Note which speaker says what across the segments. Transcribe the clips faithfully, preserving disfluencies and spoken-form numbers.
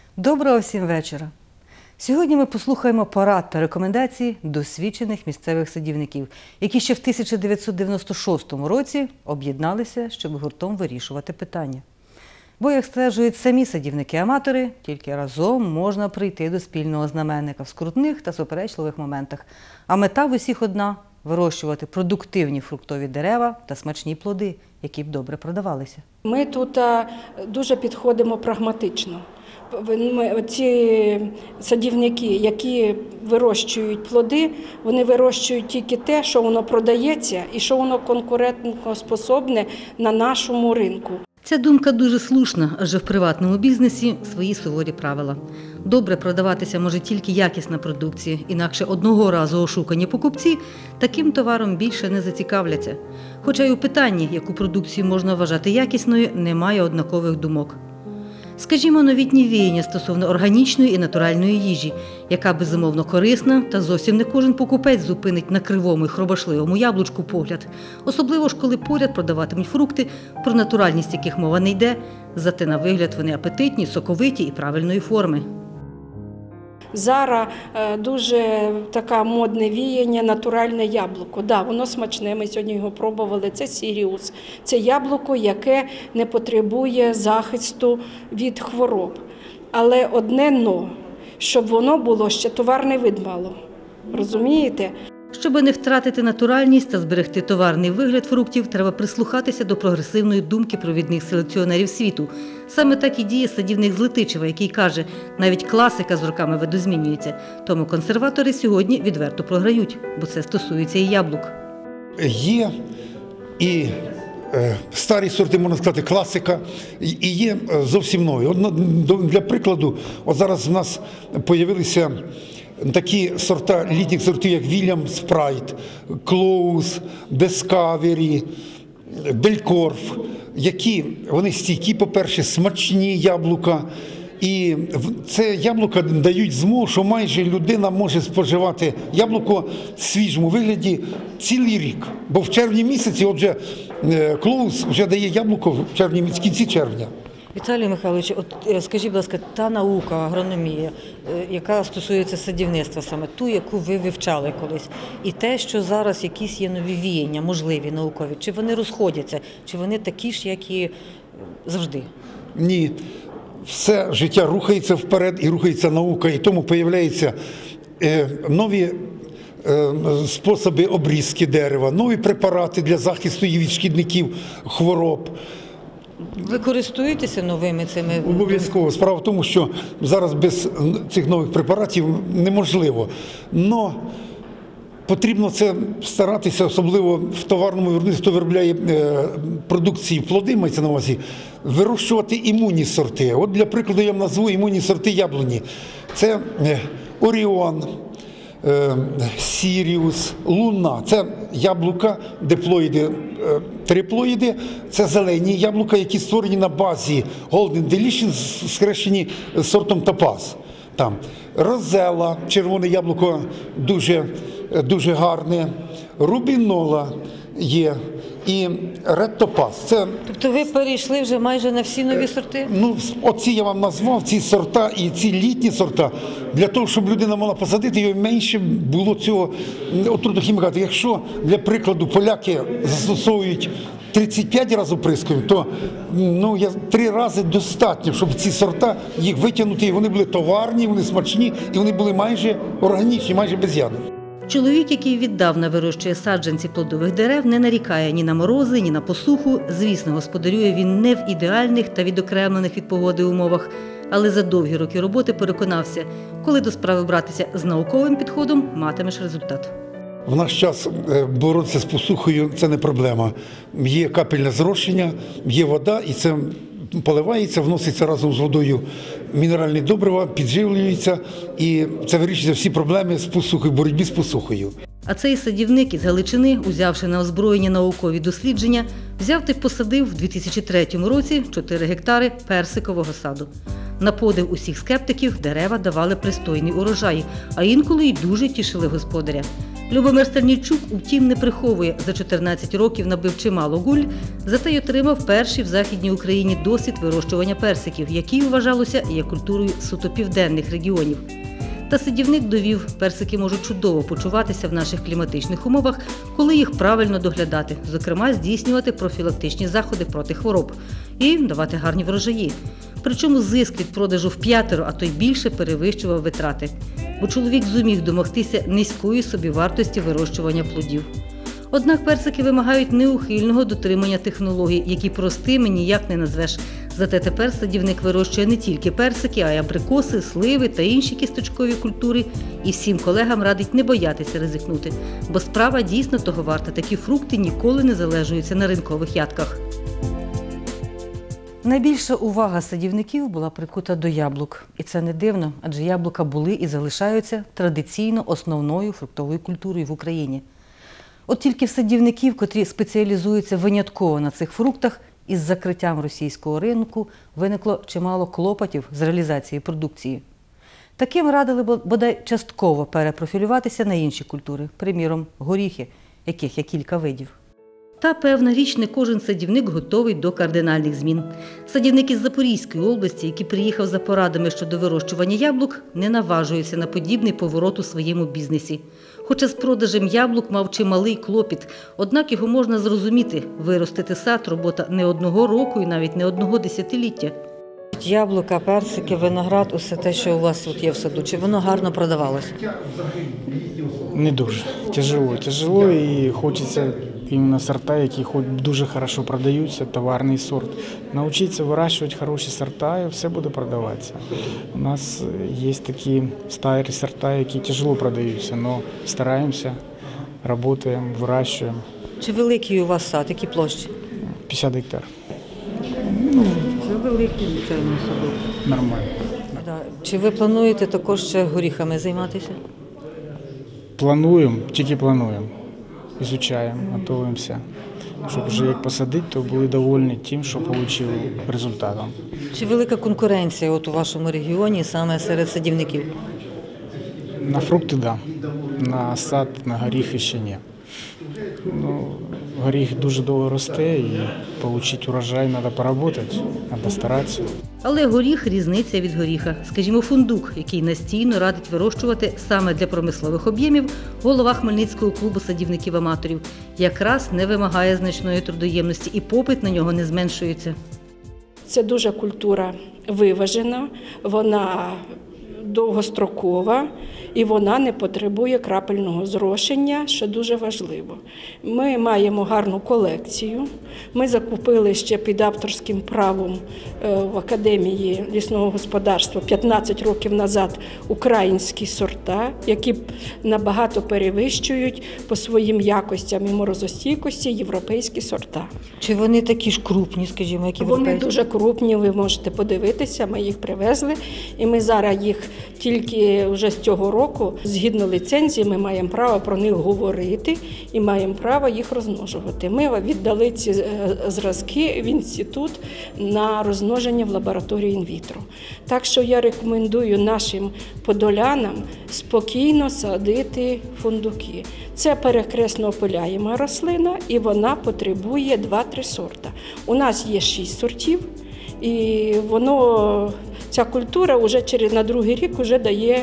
Speaker 1: Доброго всім вечора! Сьогодні ми послухаємо порад та рекомендацій досвідчених місцевих садівників, які ще в тисяча дев'ятсот дев'яносто шостому році об'єдналися, щоб гуртом вирішувати питання. Бо, як стверджують самі садівники-аматори, тільки разом можна прийти до спільного знаменника в скрутних та суперечливих моментах. А мета в усіх одна – вирощувати продуктивні фруктові дерева та смачні плоди, які б добре продавалися.
Speaker 2: Ми тут дуже підходимо прагматично. Ми, ці садівники, які вирощують плоди, вони вирощують тільки те, що воно продається і що воно конкурентоспособне на нашому ринку.
Speaker 1: Ця думка дуже слушна, адже в приватному бізнесі свої суворі правила. Добре продаватися може тільки якісна продукція, інакше одного разу ошукані покупці таким товаром більше не зацікавляться. Хоча й у питанні, яку продукцію можна вважати якісною, немає однакових думок. Скажімо, новітні віяння стосовно органічної і натуральної їжі, яка безумовно корисна, та зовсім не кожен покупець зупинить на кривому і хробашливому яблучку погляд. Особливо ж, коли поряд продаватимуть фрукти, про натуральність яких мова не йде, зате на вигляд вони апетитні, соковиті і правильної форми.
Speaker 2: Зараз дуже таке модне віяння – натуральне яблуко. Да, воно смачне, ми сьогодні його пробували, це Сіріус. Це яблуко, яке не потребує захисту від хвороб. Але одне «но», щоб воно було ще товарний вид мало. Розумієте?
Speaker 1: Щоб не втратити натуральність та зберегти товарний вигляд фруктів, треба прислухатися до прогресивної думки провідних селекціонерів світу. Саме так і діє садівник з Летичева, який каже, навіть класика з роками видозмінюється. Тому консерватори сьогодні відверто програють, бо це стосується і яблук.
Speaker 3: Є і е, старі сорти, можна сказати, класика, і є зовсім нові. От, для прикладу, от зараз в нас з'явилися такі сорта, літніх сортів, як Вільям Спрайт, Клоус, Дискавері, Белькорф, які вони стійкі, по-перше, смачні яблука. І це яблука дають змогу, що майже людина може споживати яблуко в свіжому вигляді цілий рік. Бо в червні місяці, отже, Клоус вже дає яблуко в червні, в кінці червня.
Speaker 1: Віталій Михайлович, от скажіть, будь ласка, та наука, агрономія, яка стосується садівництва саме, ту, яку ви вивчали колись, і те, що зараз якісь є нові віяння, можливі, наукові, чи вони розходяться, чи вони такі ж, як і завжди?
Speaker 3: Ні. Все життя рухається вперед і рухається наука, і тому з'являються нові способи обрізки дерева, нові препарати для захисту її від шкідників, хвороб.
Speaker 1: Ви користуєтеся новими цими?
Speaker 3: Обов'язково. Справа в тому, що зараз без цих нових препаратів неможливо. Но потрібно це старатися, особливо в товарному виробництві, хто виробляє продукції, плоди, мається на увазі, вирощувати імунні сорти. От для прикладу я вам назву імунні сорти яблуні. Це Оріон, Сіріус, Луна. Це яблука, диплоїди, триплоїди. Це зелені яблука, які створені на базі Golden Delicious, скрещені сортом Топаз. Там Розела, червоне яблуко, дуже, дуже гарне. Рубінола є. І Ред Топаз. Це,
Speaker 1: тобто ви перейшли вже майже на всі нові сорти?
Speaker 3: Ну, оці я вам назвав, ці сорта і ці літні сорта, для того, щоб людина могла посадити, і менше було цього отрутохімікату. Якщо, для прикладу, поляки застосовують тридцять п'ять разів оприскуємо, то ну, я, три рази достатньо, щоб ці сорта їх витягнути, і вони були товарні, вони смачні, і вони були майже органічні, майже без яду.
Speaker 1: Чоловік, який віддавна вирощує саджанці плодових дерев, не нарікає ні на морози, ні на посуху. Звісно, господарює він не в ідеальних та відокремлених від погоди умовах, але за довгі роки роботи переконався, коли до справи братися з науковим підходом, матимеш результат.
Speaker 3: В наш час боротися з посухою – це не проблема. Є капельне зрошення, є вода, і це поливається, вноситься разом з водою мінеральні добрива, підживлюється, і це вирішує всі проблеми з посухою, боротьбі з посухою.
Speaker 1: А цей садівник із Галичини, узявши на озброєння наукові дослідження, взяв та посадив в дві тисячі третьому році чотири гектари персикового саду. На подив усіх скептиків дерева давали пристойний урожай, а інколи й дуже тішили господаря. Любомир Стернійчук, утім, не приховує, за чотирнадцять років набив чимало гуль, зате й отримав перший в Західній Україні досвід вирощування персиків, який, вважалося, є культурою суто південних регіонів. Та садівник довів, персики можуть чудово почуватися в наших кліматичних умовах, коли їх правильно доглядати, зокрема здійснювати профілактичні заходи проти хвороб і давати гарні врожаї. Причому зиск від продажу в п'ятеро, а то й більше перевищував витрати. Бо чоловік зумів домогтися низької собівартості вирощування плодів. Однак персики вимагають неухильного дотримання технологій, які простими ніяк не назвеш. Зате тепер садівник вирощує не тільки персики, а й абрикоси, сливи та інші кісточкові культури. І всім колегам радить не боятися ризикнути, бо справа дійсно того варта. Такі фрукти ніколи не залежуються на ринкових ядках. Найбільша увага садівників була прикута до яблук. І це не дивно, адже яблука були і залишаються традиційно основною фруктовою культурою в Україні. От тільки в садівників, котрі спеціалізуються винятково на цих фруктах, із закриттям російського ринку виникло чимало клопотів з реалізації продукції. Таким радили бодай частково перепрофілюватися на інші культури, приміром, горіхи, яких є кілька видів. Та, певна річ, не кожен садівник готовий до кардинальних змін. Садівник із Запорізької області, який приїхав за порадами щодо вирощування яблук, не наважується на подібний поворот у своєму бізнесі. Хоча з продажем яблук мав чималий клопіт, однак його можна зрозуміти. Виростити сад – робота не одного року і навіть не одного десятиліття. Яблука, персики, виноград – усе те, що у вас тут є в саду. Чи воно гарно продавалося?
Speaker 4: Не дуже. Тяжело. Тяжело і хочеться іменно сорта, які хоч дуже хорошо продаються, товарний сорт. Навчитися вирощувати хороші сорта і все буде продаватися. У нас є такі старі сорта, які тяжело продаються, але стараємося, працюємо, вирощуємо.
Speaker 1: Чи великий у вас сад? Які площі?
Speaker 4: п'ятдесят гектар.
Speaker 1: Це великий, звичайно, садок.
Speaker 4: Нормально.
Speaker 1: Чи ви плануєте також ще горіхами займатися?
Speaker 4: Плануємо, тільки плануємо. Ізучаємо, готуємося. Щоб вже як посадити, то були довольні тим, що отримали результатом.
Speaker 1: Чи велика конкуренція от у вашому регіоні саме серед садівників?
Speaker 4: На фрукти – так. Да. На сад, на горіхи ще ні. Ну, горіх дуже довго росте і отримати урожай треба працювати, треба старатися.
Speaker 1: Але горіх – різниця від горіха. Скажімо, фундук, який настійно радить вирощувати саме для промислових об'ємів, голова Хмельницького клубу садівників-аматорів, якраз не вимагає значної трудоємності і попит на нього не зменшується.
Speaker 2: Це дуже культура виважена, вона довгострокова і вона не потребує крапельного зрошення, що дуже важливо. Ми маємо гарну колекцію. Ми закупили ще під авторським правом в Академії лісного господарства п'ятнадцять років назад українські сорта, які набагато перевищують по своїм якостям і морозостійкості європейські сорта.
Speaker 1: Чи вони такі ж крупні, скажімо, як європейські?
Speaker 2: Вони дуже крупні, ви можете подивитися, ми їх привезли, і ми зараз їх тільки вже з цього року, згідно ліцензії, ми маємо право про них говорити і маємо право їх розмножувати. Ми віддали ці зразки в інститут на розмноження в лабораторії інвітро. Так що я рекомендую нашим подолянам спокійно садити фундуки. Це перекресно опиляєма рослина і вона потребує два-три сорта. У нас є шість сортів і воно... Ця культура вже через на другий рік вже дає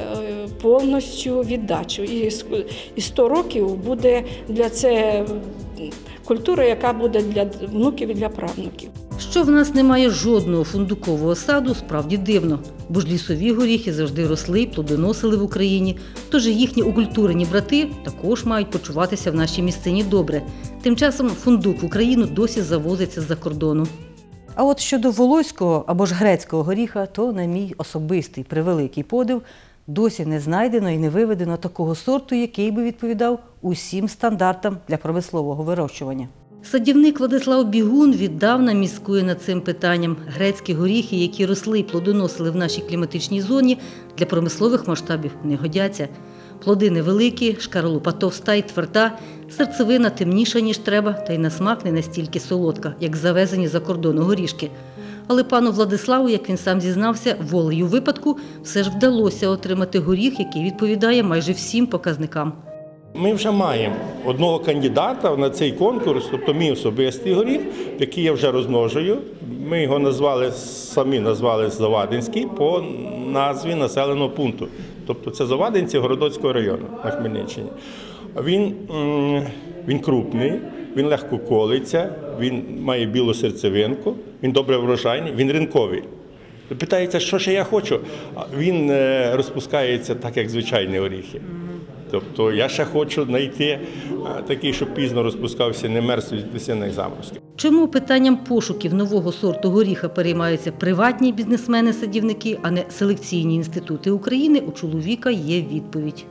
Speaker 2: повністю віддачу. І сто років буде для це культура, яка буде для внуків і для правнуків.
Speaker 1: Що в нас немає жодного фундукового саду, справді дивно. Бо ж лісові горіхи завжди росли і плодоносили в Україні. Тож їхні окультурені брати також мають почуватися в нашій місцині добре. Тим часом фундук в Україну досі завозиться з-за кордону. А от щодо волоського або ж грецького горіха, то, на мій особистий превеликий подив, досі не знайдено і не виведено такого сорту, який би відповідав усім стандартам для промислового вирощування. Садівник Владислав Бігун віддавна міскує над цим питанням. Грецькі горіхи, які росли і плодоносили в нашій кліматичній зоні, для промислових масштабів не годяться. Плоди невеликі, шкаралупа товста й тверда, серцевина темніша, ніж треба, та й на смак не настільки солодка, як завезені за кордону горішки. Але пану Владиславу, як він сам зізнався, волею випадку все ж вдалося отримати горіх, який відповідає майже всім показникам.
Speaker 5: Ми вже маємо одного кандидата на цей конкурс, тобто мій особистий горіх, який я вже розмножую. Ми його назвали, самі назвали Завадинський по назві населеного пункту. Тобто це Завадинці Городоцького району на Хмельниччині. Він, він крупний, він легко колиться, він має білу серцевинку, він добре врожайний, він ринковий. Питається, що ще я хочу? Він розпускається так, як звичайні оріхи. Тобто я ще хочу знайти такий, щоб пізно розпускався, не мерз від весняних заморозків.
Speaker 1: Чому питанням пошуків нового сорту горіха переймаються приватні бізнесмени-садівники, а не селекційні інститути України, у чоловіка є відповідь.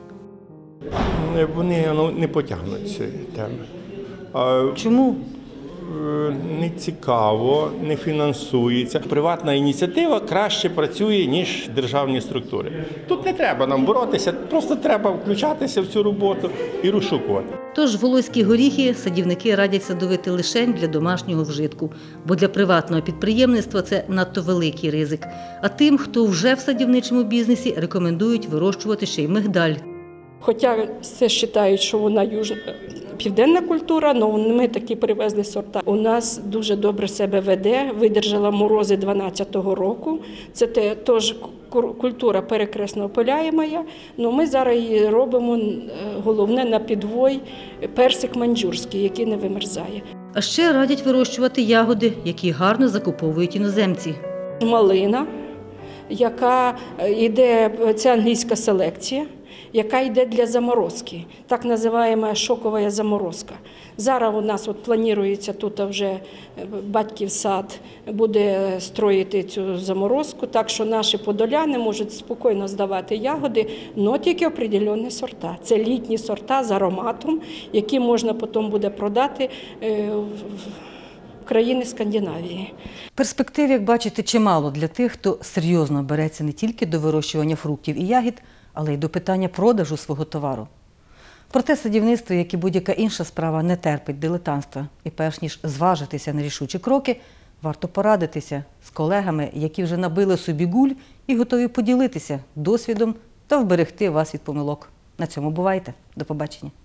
Speaker 5: Вони ну, не потягнуть цієї теми.
Speaker 1: Чому?
Speaker 5: Не цікаво, не фінансується. Приватна ініціатива краще працює, ніж державні структури. Тут не треба нам боротися, просто треба включатися в цю роботу і розшукувати.
Speaker 1: Тож волоські горіхи садівники радять садовити лише для домашнього вжитку, бо для приватного підприємництва це надто великий ризик. А тим, хто вже в садівничому бізнесі, рекомендують вирощувати ще й мигдаль.
Speaker 2: Хоча все вважають, що вона южна, південна культура, але ми такі привезли сорта. У нас дуже добре себе веде, видержала морози дванадцятого року. Це теж культура перекресно опиляєма, але ми зараз її робимо, головне, на підвой, персик манджурський, який не вимерзає.
Speaker 1: А ще радять вирощувати ягоди, які гарно закуповують іноземці.
Speaker 2: Малина, яка йде, це англійська селекція, яка йде для заморозки, так називаємо шокова заморозка. Зараз у нас от планується, тут вже батьків сад буде строїти цю заморозку, так що наші подоляни можуть спокійно здавати ягоди, але тільки определені сорта. Це літні сорта з ароматом, які можна потім буде продати в країни Скандинавії.
Speaker 1: Перспектив, як бачите, чимало для тих, хто серйозно береться не тільки до вирощування фруктів і ягід, але й до питання продажу свого товару. Проте садівництво, як і будь-яка інша справа, не терпить дилетантства. І перш ніж зважитися на рішучі кроки, варто порадитися з колегами, які вже набили собі гуль і готові поділитися досвідом та вберегти вас від помилок. На цьому бувайте. До побачення.